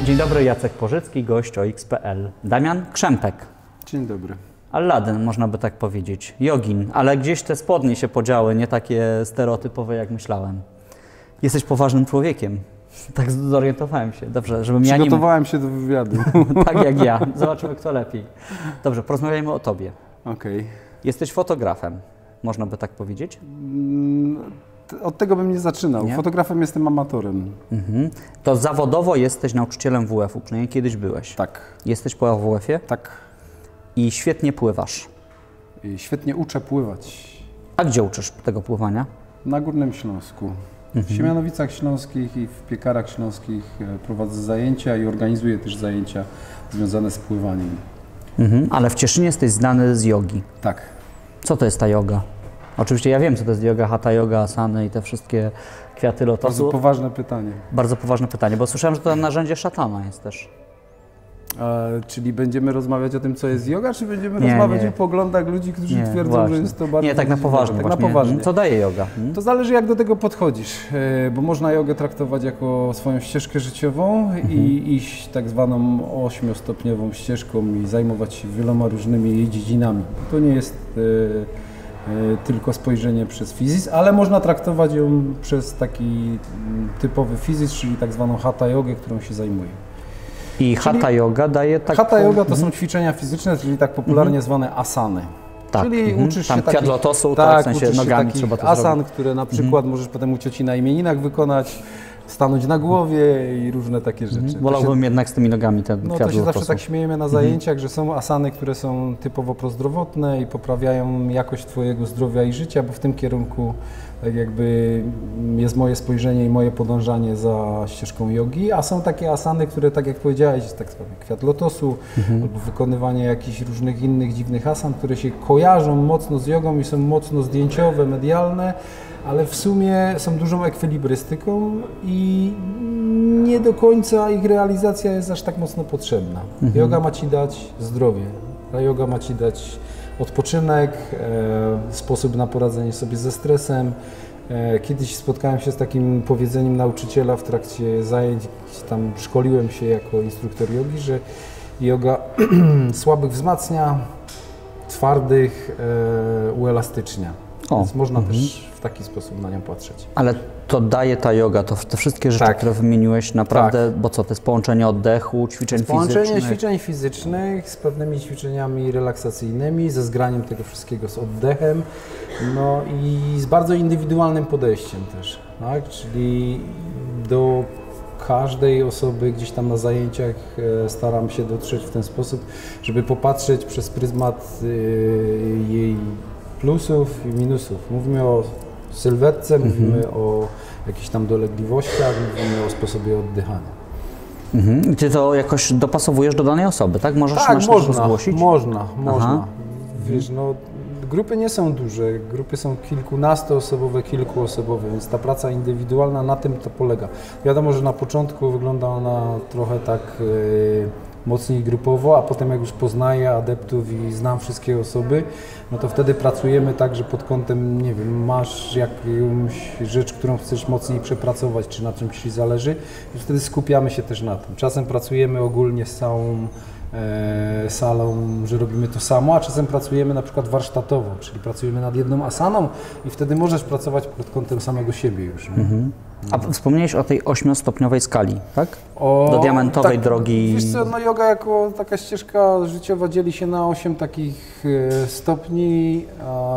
Dzień dobry, Jacek Porzycki, gość OX.pl. Damian Krzempek. Dzień dobry. Alladyn, można by tak powiedzieć. Jogin, ale gdzieś te spodnie się podziały, nie takie stereotypowe, jak myślałem. Jesteś poważnym człowiekiem. Tak zorientowałem się. Dobrze, żebym ja nie... Przygotowałem się do wywiadu. Tak jak ja. Zobaczymy, kto lepiej. Dobrze, porozmawiajmy o tobie. Okej. Jesteś fotografem, można by tak powiedzieć? Od tego bym nie zaczynał. Nie? Fotografem jestem amatorem. To zawodowo jesteś nauczycielem WF-u, przynajmniej kiedyś byłeś. Tak. Jesteś po WF-ie Tak. i świetnie pływasz. I świetnie uczę pływać. A gdzie uczysz tego pływania? Na Górnym Śląsku. W Siemianowicach Śląskich i w Piekarach Śląskich prowadzę zajęcia i organizuję też zajęcia związane z pływaniem. Ale w Cieszynie jesteś znany z jogi. Tak. Co to jest ta joga? Oczywiście ja wiem, co to jest joga, hatha yoga, asany i te wszystkie kwiaty lotosu. Bardzo poważne pytanie. Bardzo poważne pytanie, bo słyszałem, że to narzędzie szatana jest też. Czyli będziemy rozmawiać o tym, co jest yoga, czy będziemy rozmawiać o poglądach ludzi, którzy twierdzą, właśnie. że jest to bardzo... Nie, tak na poważnie Tak właśnie. na poważnie. Co daje joga? To zależy, jak do tego podchodzisz, bo można jogę traktować jako swoją ścieżkę życiową i iść tak zwaną 8-stopniową ścieżką i zajmować się wieloma różnymi jej dziedzinami. To nie jest tylko spojrzenie przez fizis, ale można traktować ją przez taki typowy fizis, czyli tak zwaną hatha jogę, którą się zajmuje. I hatha yoga daje tak... Hatha yoga to są ćwiczenia fizyczne, czyli tak popularnie zwane asany. Tak. Czyli uczysz tam się kwiat takich, lotosu, tak, w sensie uczysz się nogami takich trzeba to asan, zrobić. które na przykład możesz potem u cioci na imieninach wykonać, stanąć na głowie i różne takie rzeczy. Wolałbym jednak z tymi nogami ten No kwiat to się lotosu. zawsze tak śmiejemy na zajęciach, że są asany, które są typowo prozdrowotne i poprawiają jakość twojego zdrowia i życia, bo w tym kierunku tak jakby jest moje spojrzenie i moje podążanie za ścieżką jogi, a są takie asany, które tak jak powiedziałeś, jest tak zwany kwiat lotosu albo wykonywanie jakichś różnych innych dziwnych asan, które się kojarzą mocno z jogą i są mocno zdjęciowe, medialne, ale w sumie są dużą ekwilibrystyką i nie do końca ich realizacja jest aż tak mocno potrzebna. Joga ma ci dać zdrowie, ta joga ma ci dać odpoczynek, sposób na poradzenie sobie ze stresem. Kiedyś spotkałem się z takim powiedzeniem nauczyciela w trakcie zajęć, tam szkoliłem się jako instruktor jogi, że joga słabych wzmacnia, twardych uelastycznia. Więc można też w taki sposób na nią patrzeć. Ale to daje ta joga, to te wszystkie rzeczy, które wymieniłeś, naprawdę, bo co, to jest połączenie oddechu, ćwiczeń Połączenie fizycznych? ćwiczeń fizycznych z pewnymi ćwiczeniami relaksacyjnymi, ze zgraniem tego wszystkiego z oddechem, no i z bardzo indywidualnym podejściem też, tak? Czyli do każdej osoby gdzieś tam na zajęciach staram się dotrzeć w ten sposób, żeby popatrzeć przez pryzmat jej plusów i minusów. Mówimy o sylwetce, mówimy o jakichś tam dolegliwościach, mówimy o sposobie oddychania. I ty to jakoś dopasowujesz do danej osoby, tak? Możesz zgłosić? Można. Wiesz, no, grupy nie są duże, grupy są kilkunastoosobowe, kilkuosobowe, więc ta praca indywidualna na tym to polega. Wiadomo, że na początku wygląda ona trochę tak mocniej grupowo, a potem jak już poznaję adeptów i znam wszystkie osoby, no to wtedy pracujemy tak, że pod kątem, nie wiem, masz jakąś rzecz, którą chcesz mocniej przepracować, czy na czymś ci zależy i wtedy skupiamy się też na tym. Czasem pracujemy ogólnie z całą salą, że robimy to samo, a czasem pracujemy na przykład warsztatowo, czyli pracujemy nad jedną asaną i wtedy możesz pracować pod kątem samego siebie już. A wspomniałeś o tej 8-stopniowej skali, tak? Do diamentowej drogi. Wiesz co, no joga jako taka ścieżka życiowa dzieli się na 8 takich stopni,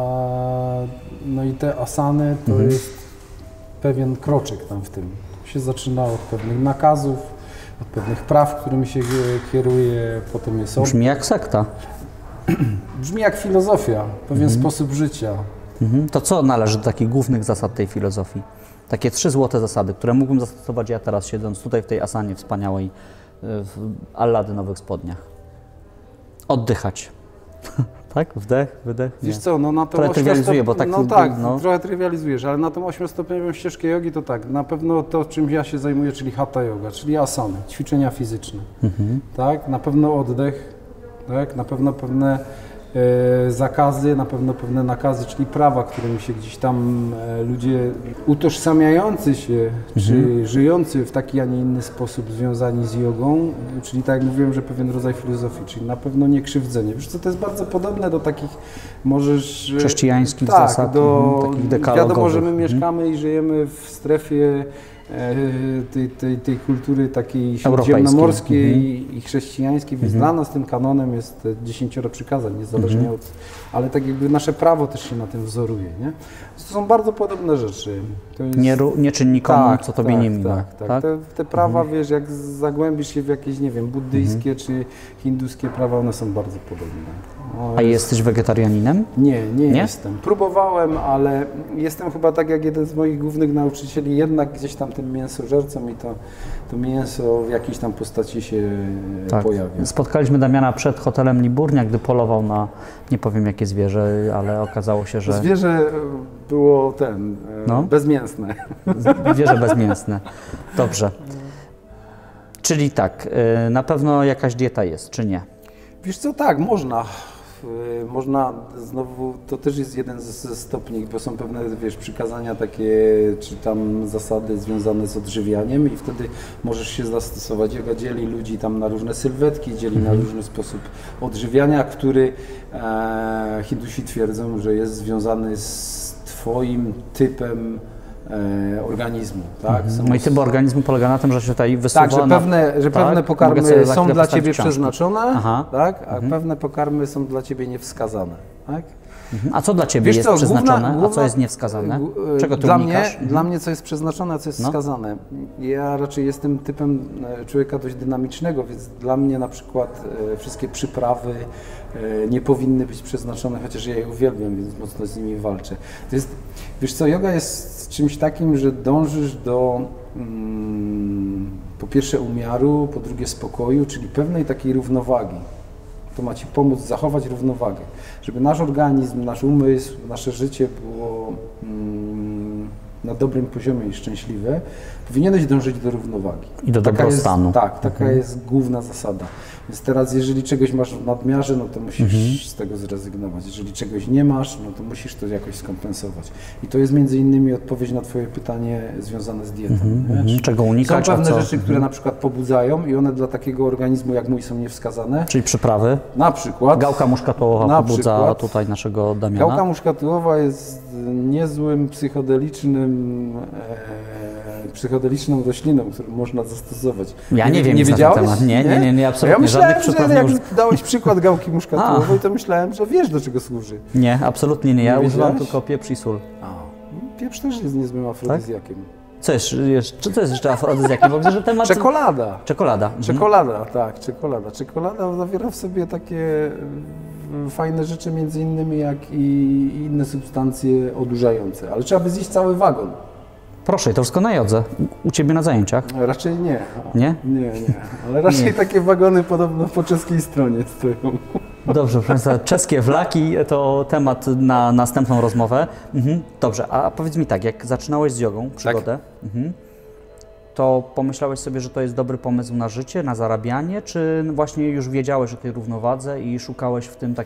no i te asany to jest pewien kroczek tam w tym. Się zaczyna od pewnych nakazów, od pewnych praw, którymi się kieruje, potem jest Brzmi jak sekta. Brzmi jak filozofia, pewien sposób życia. To co należy do takich głównych zasad tej filozofii? Takie 3 złote zasady, które mógłbym zastosować ja teraz, siedząc tutaj w tej asanie wspaniałej, w alladynowych spodniach. Oddychać. Tak? Wdech, wydech? Wiesz co, no na tą trochę trywializuję, bo tak... trochę trywializujesz, ale na tą 8-stopniową ścieżkę jogi to tak, na pewno to, czym ja się zajmuję, czyli hatha yoga, czyli asany, ćwiczenia fizyczne, tak? Na pewno oddech, tak? Na pewno pewne zakazy, na pewno pewne nakazy, czyli prawa, którymi się gdzieś tam ludzie utożsamiający się, czy żyjący w taki, a nie inny sposób związani z jogą, czyli tak jak mówiłem, że pewien rodzaj filozofii, czyli na pewno nie krzywdzenie. Wiesz co, to jest bardzo podobne do takich, możesz... Chrześcijańskich tak, zasad, wiadomo, takich dekalogowych. że my mieszkamy i żyjemy w strefie tej kultury takiej śródziemnomorskiej i chrześcijańskiej, więc dla nas tym kanonem jest 10 przykazań, niezależnie od... Ale tak jakby nasze prawo też się na tym wzoruje, nie? To są bardzo podobne rzeczy. To jest... Nie czyń nikomu, co tobie nie miłe. Tak. Te prawa, wiesz, jak zagłębisz się w jakieś, nie wiem, buddyjskie czy hinduskie prawa, one są bardzo podobne. A jesteś wegetarianinem? Nie jestem. Próbowałem, ale jestem chyba tak jak jeden z moich głównych nauczycieli, jednak gdzieś tam tym mięsożercą i to mięso w jakiejś tam postaci się pojawia. Spotkaliśmy Damiana przed hotelem Liburnia, gdy polował na, nie powiem jakie zwierzę, ale okazało się, że... Zwierzę było bezmięsne. Zwierzę bezmięsne. Dobrze. Czyli tak, na pewno jakaś dieta jest, czy nie? Wiesz co, tak, można. Można znowu, to też jest jeden ze stopni, bo są pewne, wiesz, przykazania takie, czy tam zasady związane z odżywianiem i wtedy możesz się zastosować. Joga dzieli ludzi tam na różne sylwetki, dzieli na różny sposób odżywiania, który Hindusi twierdzą, że jest związany z twoim typem organizmu. Tak? Mój typ organizmu polega na tym, że się tutaj wysuwa... Tak, że pewne pokarmy są dla Ciebie przeznaczone, tak? A pewne pokarmy są dla Ciebie niewskazane. Tak? A co dla Ciebie jest przeznaczone, a co jest niewskazane? Czego Ty unikasz? Dla mnie co jest przeznaczone, a co jest wskazane. Ja raczej jestem typem człowieka dość dynamicznego, więc dla mnie na przykład wszystkie przyprawy nie powinny być przeznaczone, chociaż ja je uwielbiam, więc mocno z nimi walczę. To jest, wiesz co, joga jest czymś takim, że dążysz do po pierwsze umiaru, po drugie spokoju, czyli pewnej takiej równowagi. To ma Ci pomóc zachować równowagę, żeby nasz organizm, nasz umysł, nasze życie było na dobrym poziomie i szczęśliwe, powinieneś dążyć do równowagi. I do dobrostanu. Taka jest główna zasada. Więc teraz, jeżeli czegoś masz w nadmiarze, no to musisz z tego zrezygnować. Jeżeli czegoś nie masz, no to musisz to jakoś skompensować. I to jest między innymi odpowiedź na Twoje pytanie związane z dietą. Czego unikać? Są pewne rzeczy, które na przykład pobudzają i one dla takiego organizmu jak mój są niewskazane. Czyli przyprawy? Na przykład. Gałka muszkatołowa pobudza tutaj naszego Damiana. Gałka muszkatołowa jest niezłym psychodeliczną rośliną, którą można zastosować. Ja nie wiem nic na ten temat. Nie, absolutnie. Ja myślałem, że jak nie dałeś przykład gałki muszkatołowej, to myślałem, że wiesz, do czego służy. Nie, absolutnie nie. Ja używam tylko pieprz i sól. Pieprz też jest niezłym afrodyzjakiem. Co jest jeszcze afrodyzjakiem? Bo że temat... Czekolada. Czekolada. Czekolada, tak, czekolada. Czekolada zawiera w sobie takie fajne rzeczy, między innymi jak i inne substancje odurzające, ale trzeba by zjeść cały wagon. Proszę, to wszystko na jodze. U Ciebie na zajęciach? Raczej nie. Nie? Nie. Ale raczej takie wagony podobno po czeskiej stronie stoją. Dobrze, proszę Państwa, czeskie flaki to temat na następną rozmowę. Dobrze, a powiedz mi tak, jak zaczynałeś z jogą, przygodę, to pomyślałeś sobie, że to jest dobry pomysł na życie, na zarabianie, czy właśnie już wiedziałeś o tej równowadze i szukałeś w tym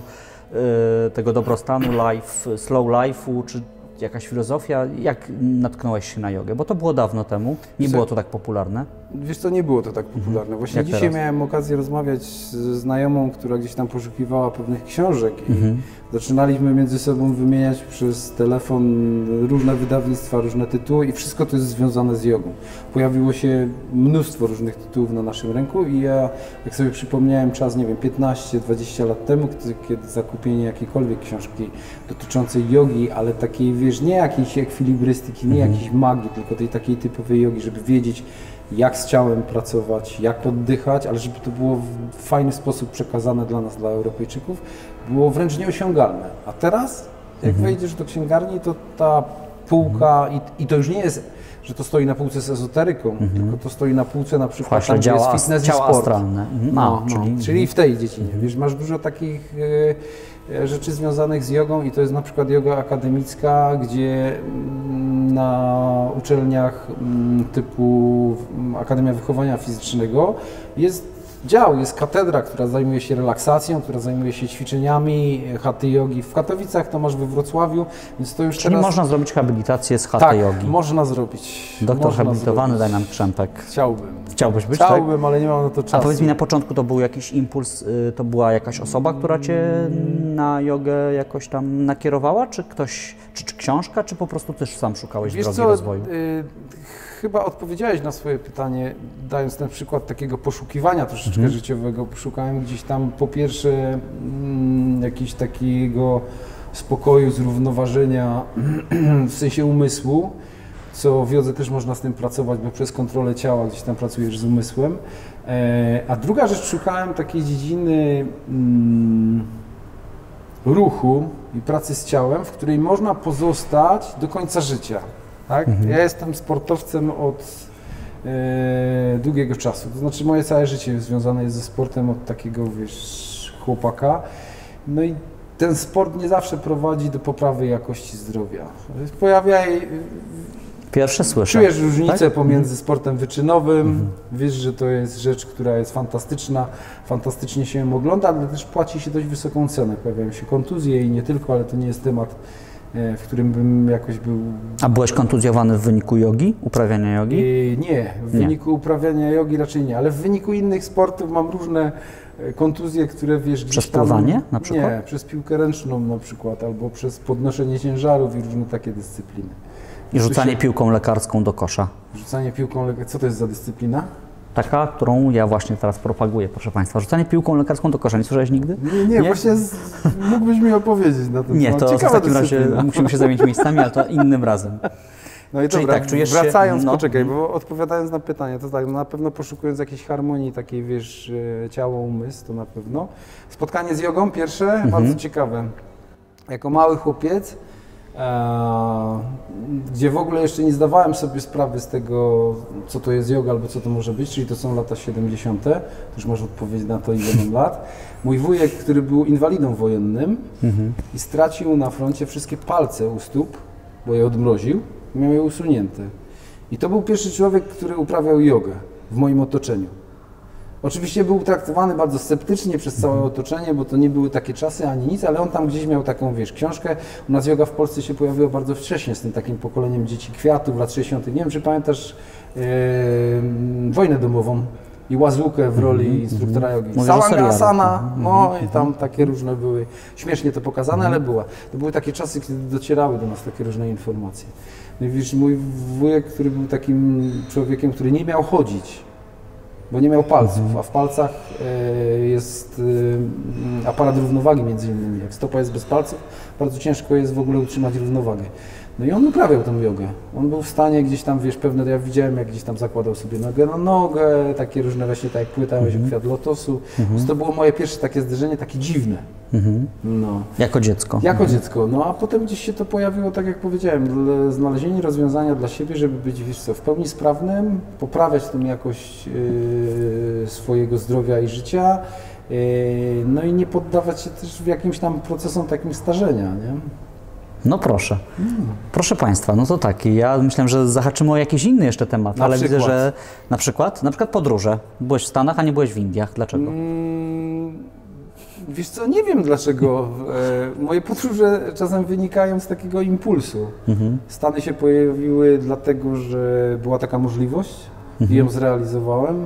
tego dobrostanu, slow life'u, czy jakaś filozofia? Jak natknąłeś się na jogę? Bo to było dawno temu, nie było to tak popularne. Wiesz co, nie było to tak popularne. Właśnie Jak dzisiaj teraz? miałem okazję rozmawiać z znajomą, która gdzieś tam poszukiwała pewnych książek i zaczynaliśmy między sobą wymieniać przez telefon różne wydawnictwa, różne tytuły i wszystko to jest związane z jogą. Pojawiło się mnóstwo różnych tytułów na naszym rynku i ja, jak sobie przypomniałem czas, nie wiem, 15-20 lat temu, kiedy zakupienie jakiejkolwiek książki dotyczącej jogi, ale takiej, wiesz, nie jakiejś ekwilibrystyki, nie jakiejś magii, tylko tej takiej typowej jogi, żeby wiedzieć, jak z ciałem pracować, jak oddychać, ale żeby to było w fajny sposób przekazane dla nas, dla Europejczyków, było wręcz nieosiągalne. A teraz, jak wejdziesz do księgarni, to ta półka, i to już nie jest, że to stoi na półce z ezoteryką, tylko to stoi na półce na przykład tam, gdzie jest fitness i sport. Astralne. Czyli w tej dziedzinie. Wiesz, masz dużo takich rzeczy związanych z jogą i to jest na przykład joga akademicka, gdzie na uczelniach typu Akademia Wychowania Fizycznego jest dział, jest katedra, która zajmuje się relaksacją, która zajmuje się ćwiczeniami, chaty jogi. W Katowicach to masz we Wrocławiu, więc to już Czyli teraz... można zrobić habilitację z hatha Tak, jogi. można zrobić. Doktor Można habilitowany zrobić. Damian Krzempek. Chciałbym. Chciałbyś być, tak? Chciałbym, ale nie mam na to czasu. A powiedz mi, na początku to był jakiś impuls, to była jakaś osoba, która Cię na jogę jakoś tam nakierowała, czy ktoś, czy książka, czy po prostu też sam szukałeś Wiesz drogi co, rozwoju? Chyba odpowiedziałeś na swoje pytanie, dając ten przykład takiego poszukiwania troszeczkę życiowego. Szukałem gdzieś tam po pierwsze jakiegoś takiego spokoju, zrównoważenia w sensie umysłu, co w jodze też można z tym pracować, bo przez kontrolę ciała gdzieś tam pracujesz z umysłem. A druga rzecz, szukałem takiej dziedziny ruchu i pracy z ciałem, w której można pozostać do końca życia. Tak? Ja jestem sportowcem od długiego czasu, to znaczy moje całe życie związane jest ze sportem od takiego, wiesz, chłopaka. No i ten sport nie zawsze prowadzi do poprawy jakości zdrowia. Pierwsze słyszę. Czujesz różnicę tak? pomiędzy sportem wyczynowym, wiesz, że to jest rzecz, która jest fantastyczna, fantastycznie się ją ogląda, ale też płaci się dość wysoką cenę. Pojawiają się kontuzje i nie tylko, ale to nie jest temat, w którym bym jakoś był... A byłeś kontuzjowany w wyniku jogi, uprawiania jogi? Nie, w wyniku uprawiania jogi raczej nie, ale w wyniku innych sportów mam różne kontuzje, które wiesz... Przez pływanie na przykład? Nie, przez piłkę ręczną na przykład, albo przez podnoszenie ciężarów i różne takie dyscypliny. I rzucanie piłką lekarską do kosza. Rzucanie piłką lekarską, co to jest za dyscyplina? Taka, którą ja właśnie teraz propaguję, proszę Państwa. Rzucanie piłką lekarską do kosza. Nie słyszałeś nigdy? Nie, właśnie mógłbyś mi opowiedzieć na ten Nie, temat. to w Ciekawa takim razie dyscyplina. musimy się zamienić miejscami, ale to innym razem. No i Czyli dobra, tak, czujesz się- wracając, no. poczekaj, bo odpowiadając na pytanie, to tak, no na pewno poszukując jakiejś harmonii takiej, wiesz, ciało, umysł, to na pewno. Spotkanie z jogą pierwsze, bardzo ciekawe. Jako mały chłopiec, gdzie w ogóle jeszcze nie zdawałem sobie sprawy z tego, co to jest joga albo co to może być, czyli to są lata 70. To już masz odpowiedź na to, ile mam lat. Mój wujek, który był inwalidą wojennym i stracił na froncie wszystkie palce u stóp, bo je odmroził, miał je usunięte. I to był pierwszy człowiek, który uprawiał jogę w moim otoczeniu. Oczywiście był traktowany bardzo sceptycznie przez całe otoczenie, bo to nie były takie czasy ani nic, ale on tam gdzieś miał taką, wiesz, książkę. U nas joga w Polsce się pojawiła bardzo wcześnie z tym takim pokoleniem dzieci kwiatów lat 60. Nie wiem, czy pamiętasz wojnę domową i Łazukę w roli instruktora jogi. Mówisz o Cała serialu. asana, no i tam takie różne były, śmiesznie to pokazane, ale była. To były takie czasy, kiedy docierały do nas takie różne informacje. No i wiesz, mój wujek, który był takim człowiekiem, który nie miał chodzić, bo nie miał palców, a w palcach jest aparat równowagi między innymi. Jak stopa jest bez palców, bardzo ciężko jest w ogóle utrzymać równowagę. No i on uprawiał tę jogę. On był w stanie gdzieś tam, wiesz, pewne, ja widziałem, jak gdzieś tam zakładał sobie nogę na nogę, takie różne właśnie, tak jak płytałeś o kwiat lotosu. Więc to było moje pierwsze takie zderzenie, takie dziwne. No. Jako dziecko. Jako dziecko, no a potem gdzieś się to pojawiło, tak jak powiedziałem, znalezienie rozwiązania dla siebie, żeby być, wiesz co, w pełni sprawnym, poprawiać tą jakość swojego zdrowia i życia, no i nie poddawać się też w jakimś tam procesom takim starzenia, nie? No proszę. Proszę Państwa, no to tak, ja myślę, że zahaczymy o jakiś inny jeszcze temat, Na ale przykład? widzę, że na przykład podróże. Byłeś w Stanach, a nie byłeś w Indiach. Dlaczego? Wiesz co, nie wiem dlaczego. Moje podróże czasem wynikają z takiego impulsu. Stany się pojawiły dlatego, że była taka możliwość i ją zrealizowałem.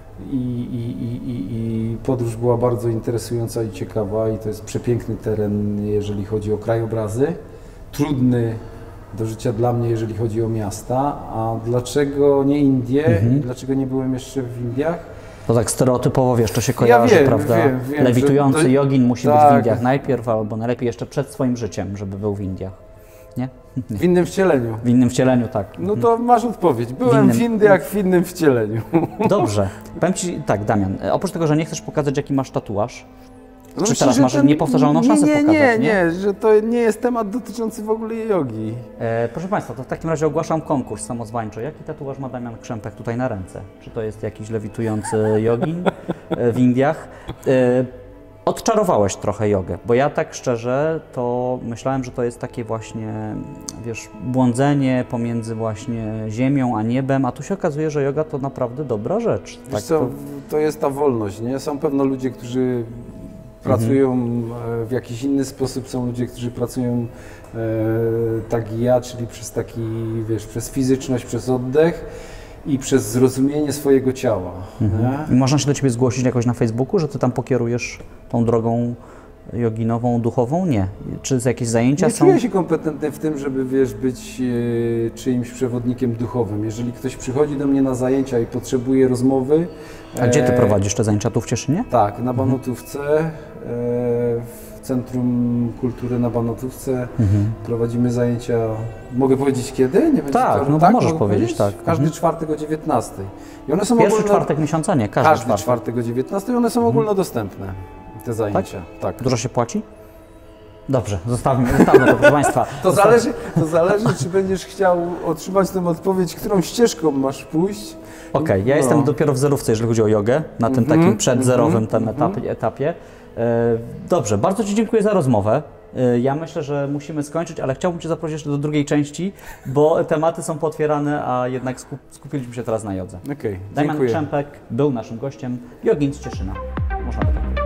I podróż była bardzo interesująca i ciekawa i to jest przepiękny teren, jeżeli chodzi o krajobrazy. Trudny do życia dla mnie, jeżeli chodzi o miasta. A dlaczego nie Indie i dlaczego nie byłem jeszcze w Indiach? To tak stereotypowo, wiesz, to się kojarzy, wiem, prawda? wiem, Lewitujący że jogin musi być w tak. Indiach najpierw, albo najlepiej jeszcze przed swoim życiem, żeby był w Indiach. Nie? W innym wcieleniu. W innym wcieleniu, tak. No to masz odpowiedź. Byłem w Indiach w innym wcieleniu. Dobrze. Powiem Ci tak, Damian, oprócz tego, że nie chcesz pokazać, jaki masz tatuaż, No czy myślę, teraz że masz niepowtarzalną szansę pokazać, nie, że to nie jest temat dotyczący w ogóle jogi. Proszę Państwa, to w takim razie ogłaszam konkurs samozwańczy. Jaki tatuaż ma Damian Krzempek tutaj na ręce? Czy to jest jakiś lewitujący jogin w Indiach? Odczarowałeś trochę jogę, bo ja tak szczerze to myślałem, że to jest takie właśnie, wiesz, błądzenie pomiędzy właśnie ziemią a niebem, a tu się okazuje, że joga to naprawdę dobra rzecz. Wiesz co, to jest ta wolność, nie? Są pewno ludzie, którzy pracują w jakiś inny sposób, są ludzie, którzy pracują tak jak ja, czyli przez taki, wiesz, przez fizyczność, przez oddech i przez zrozumienie swojego ciała. I można się do Ciebie zgłosić jakoś na Facebooku, że Ty tam pokierujesz tą drogą joginową, duchową? Nie. Czy jakieś zajęcia Nie są? czuję się kompetentny w tym, żeby, wiesz, być czyimś przewodnikiem duchowym. Jeżeli ktoś przychodzi do mnie na zajęcia i potrzebuje rozmowy... A gdzie Ty prowadzisz te zajęcia? Tu w Cieszynie? Tak, na Banotówce, w Centrum Kultury na Banotówce prowadzimy zajęcia, mogę powiedzieć kiedy? Nie będzie Tak, to, no tak, możesz mogę powiedzieć, tak. Każdy czwartek o 19. I one są Pierwszy czwartek miesiąca? Nie, każdy czwartek o 19 i one są ogólnodostępne, te zajęcia. Tak. Dużo się płaci? Dobrze, zostawmy to, proszę Państwa. To zależy, czy będziesz chciał otrzymać tę odpowiedź, którą ścieżką masz pójść. Okej, ja jestem dopiero w zerówce, jeżeli chodzi o jogę, na tym takim przedzerowym etapie. Dobrze, bardzo Ci dziękuję za rozmowę. Ja myślę, że musimy skończyć, ale chciałbym Cię zaprosić jeszcze do drugiej części, bo tematy są pootwierane, a jednak skupiliśmy się teraz na jodze. Okej, Damian dziękuję. Krzempek był naszym gościem, jogin z Cieszyna. Można by tak powiedzieć.